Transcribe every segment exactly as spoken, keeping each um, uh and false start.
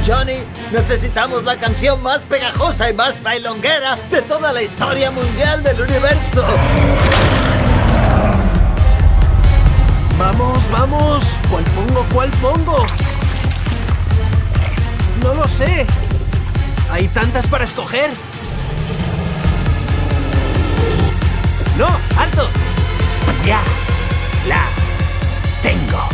Johnny, necesitamos la canción más pegajosa y más bailonguera de toda la historia mundial del universo. Vamos, vamos. ¿Cuál pongo? ¿Cuál pongo? No lo sé. Hay tantas para escoger. ¡No! ¡Alto! ¡Ya! ¡La tengo!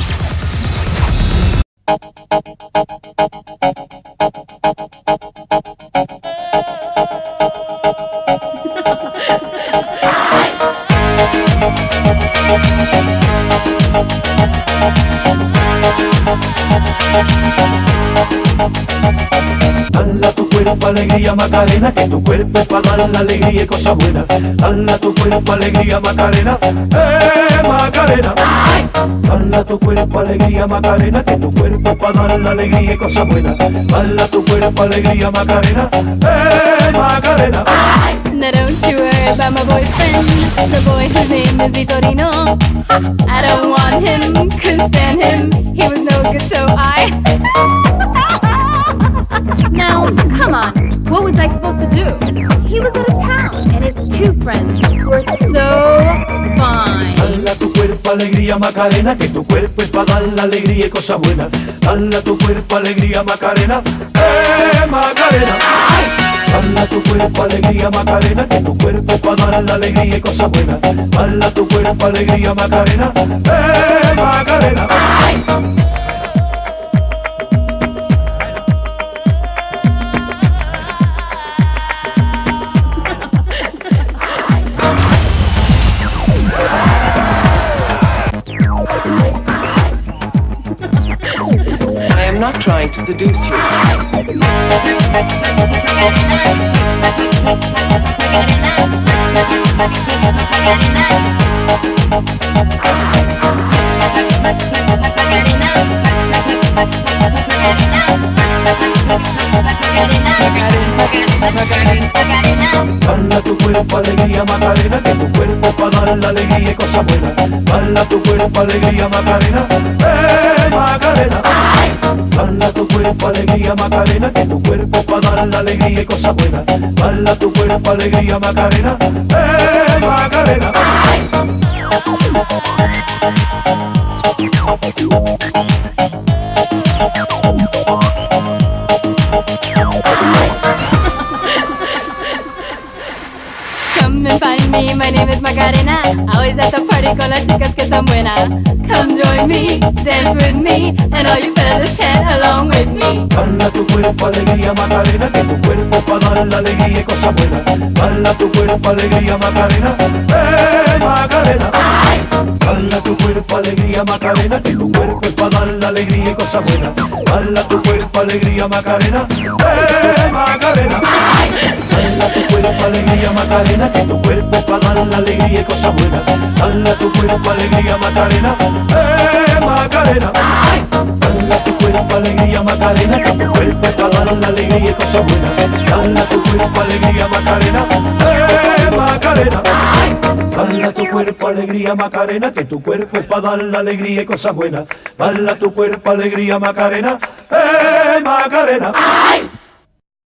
Dala tu cuerpo alegría Macarena, que tu cuerpo es para dar la alegría y cosas buenas. Dala tu cuerpo alegría Macarena, eh Macarena. Dala tu cuerpo alegría Macarena, que tu cuerpo es para dar la alegría y cosas buenas. Dala tu cuerpo alegría Macarena, eh Macarena. Now don't you worry about my boyfriend, the boy whose name is Vitorino. I don't want him, couldn't stand him, he was no good so I... Now, come on, what was I supposed to do? He was out of town, and his two friends were so fine. Dala tu cuerpo alegría Macarena, que tu cuerpo es para dar la alegría y cosas buenas. Dala tu cuerpo alegría Macarena, eh Macarena. Dala tu cuerpo alegría Macarena, que tu cuerpo es para dar la alegría y cosas buenas. Dala tu cuerpo alegría Macarena, eh Macarena. I am not trying to seduce you. Dala tu cuerpo alegría Macarena, que tu cuerpo es para dar la alegría y cosas buenas. Dala tu cuerpo alegría Macarena, eh Macarena. Dala tu cuerpo alegría Macarena, que tu cuerpo es para dar la alegría y cosas buenas. Dala tu cuerpo alegría Macarena, eh Macarena. Come and find me, my name is Macarena. Always at the party con las chicas que están buenas. Come join me, dance with me, and all you fellas chant along with me. Dala tu cuerpo alegría Macarena, que tu cuerpo es para dar la alegría y cosas buenas. Dala tu cuerpo alegría Macarena, eh Macarena. Dala tu cuerpo alegría Macarena, que tu cuerpo es para dar la alegría y cosas buenas. Dala tu cuerpo alegría Macarena, eh Macarena. Dala tu cuerpo alegría Macarena, que tu cuerpo es para dar la alegría y cosas buenas. Dala tu cuerpo alegría Macarena, eh Macarena. Dala tu cuerpo alegría Macarena, que tu cuerpo es para dar la alegría y cosas buenas. Dala tu cuerpo alegría Macarena, eh Macarena. Dala tu cuerpo alegría Macarena, que tu cuerpo es para dar la alegría y cosas buenas. Dala tu cuerpo alegría Macarena, eh Macarena.